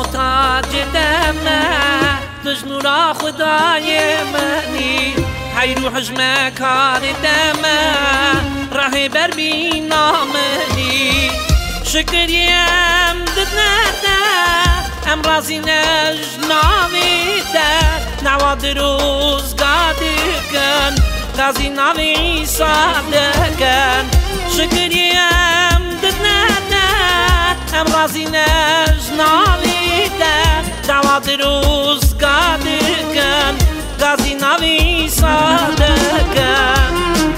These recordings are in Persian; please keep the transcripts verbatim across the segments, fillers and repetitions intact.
محتاج دمه تجنورا خدای منی هی روحش مکار دمه راه بر بینا منی شکریم دد نده ام رازی نجناوی ده نواد روزگار دکن غازی ناوی صادقن شکریم دد نده ام رازی نجناوی ده نواد روزگار دکن غازی ناوی صادقن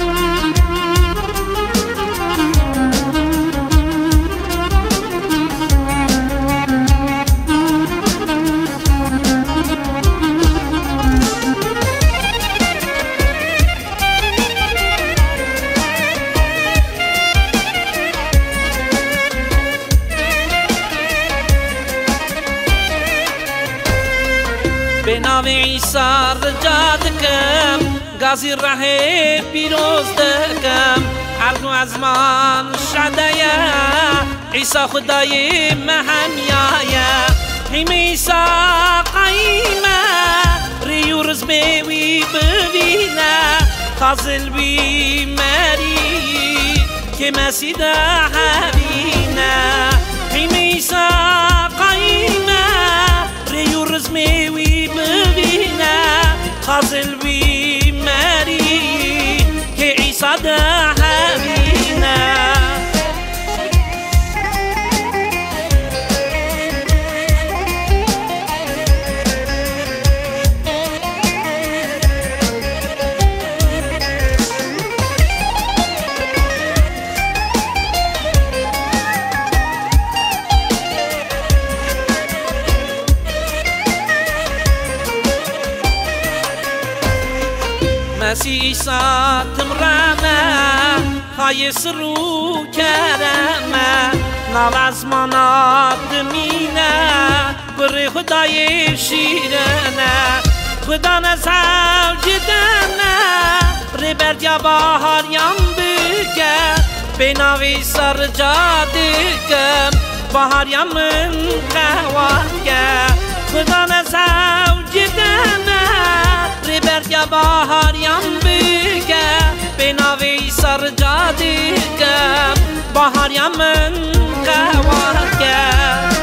به نام عیسی رجا دکم غازی راه پیروز دکم ارگو از من شدایه عیسی خدای مهمیایه هیم عیسی قیمه ریو رزمه وی ببینه خازل بی مری که مسیده حبینه هیم عیسی قیمه ریو رزمه وی خازل بی مری که عیسی ده حبینه مسیح عیسی تمرمه های سرو کرمه نو از منات مینه بر خدای شیرنه خدا نزاو جدنه ری بردیا بهاریم بگه به نوی سر جادگم بهاریم من قواگه خدا نزاو جدنه ری بردیا بهاریم بگه به نوی سر جادگم بهاریم من قواگه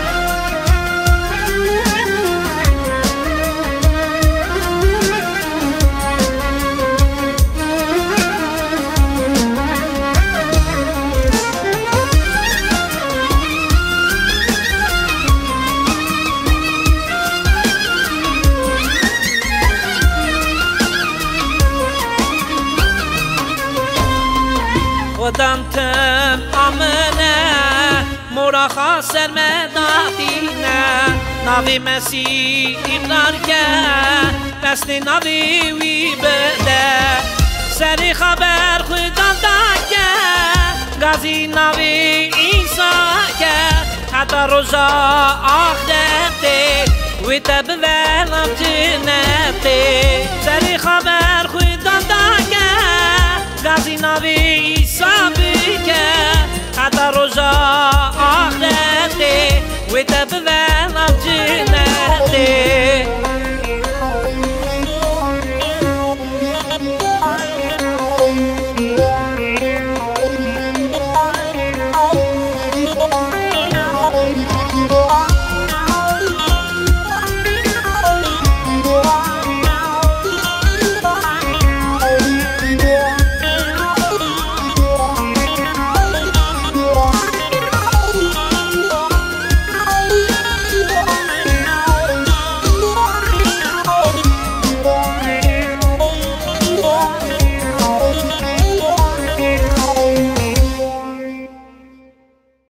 خودم تم آمنه مورا خاسر مدافینه ناوی مسیح ایمنار که بست ناوی وی بده سری خبر خودم دا که غازی ناوی عیسی که حتی روزا آخرته وی تب ولم جنته